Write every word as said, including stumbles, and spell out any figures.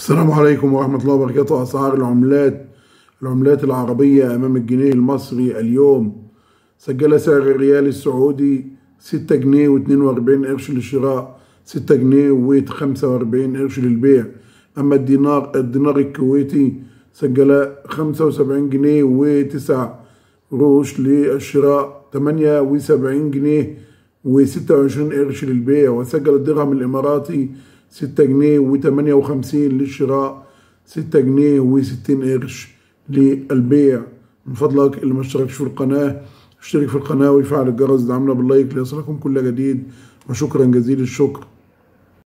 السلام عليكم ورحمة الله وبركاته. أسعار العملات العملات العربية أمام الجنيه المصري اليوم: سجل سعر الريال السعودي ستة جنيه واتنين وأربعين قرش للشراء، ستة جنيه وخمسة وأربعين قرش للبيع. أما الدينار الدينار الكويتي سجل خمسة وسبعين جنيه وتسعة قروش للشراء، تمانية وسبعين جنيه وستة وعشرين قرش للبيع. وسجل الدرهم الإماراتي ستة جنيه وتمانية وخمسين للشراء، ستة جنيه وستين قرش للبيع. من فضلك اللي ما اشتركش في القناة اشترك في القناة ويفعل الجرس، دعمنا باللايك ليصلكم كل جديد، وشكرا جزيل الشكر.